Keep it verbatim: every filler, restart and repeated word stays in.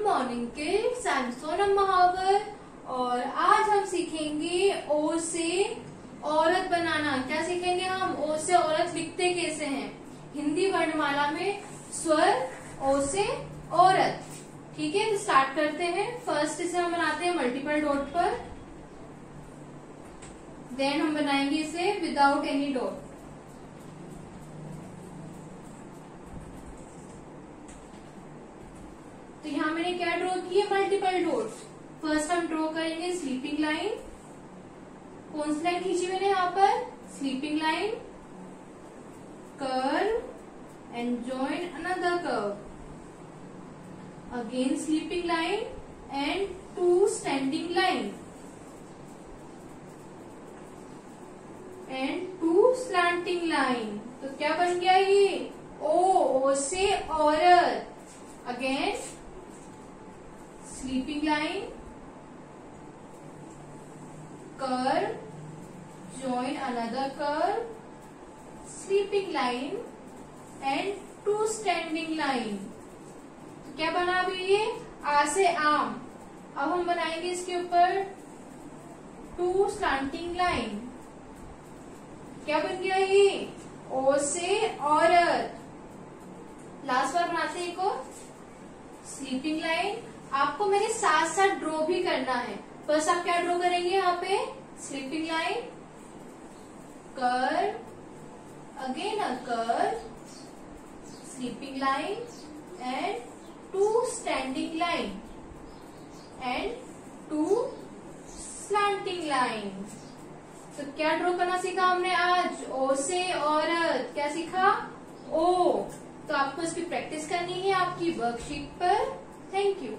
Morning kids, I am Sonam Mahawar और आज हम सीखेंगे ओ से औरत बनाना। क्या सीखेंगे हम? ओ से औरत लिखते कैसे हैं। हिंदी वर्णमाला में स्वर ओ से औरत। ठीक है, तो स्टार्ट करते हैं। फर्स्ट इसे हम बनाते हैं मल्टीपल डॉट पर, देन हम बनाएंगे इसे विदाउट एनी डॉट। तो यहाँ मैंने क्या ड्रॉ की है? Multiple dot. फर्स्ट हम ड्रॉ करेंगे स्लीपिंग लाइन। कौन सी लाइन खींची मैंने यहाँ पर? Sleeping line, curve and join another curve, again sleeping line and two standing line and two slanting line. तो क्या बन गया ये? ओ, ओ से औरत। Again sleeping line, curve, join another curve, sleeping line and two standing line। तो क्या बना अभी ये? आ से आम। अब हम बनाएंगे इसके ऊपर टू स्लैंटिंग लाइन। क्या बन गया ये? ओ से औरत। लास्ट बार बनाते हैं एक और स्लीपिंग लाइन। आपको मेरे साथ साथ ड्रॉ भी करना है। बस आप क्या ड्रॉ करेंगे यहाँ पे? Sleeping line, curve, again a curve, sleeping line and two standing line and two slanting line. तो क्या ड्रॉ करना सीखा हमने आज? ओ से औरत। क्या सीखा? ओ। तो आपको इसकी प्रैक्टिस करनी है आपकी वर्कशीट पर। Thank you.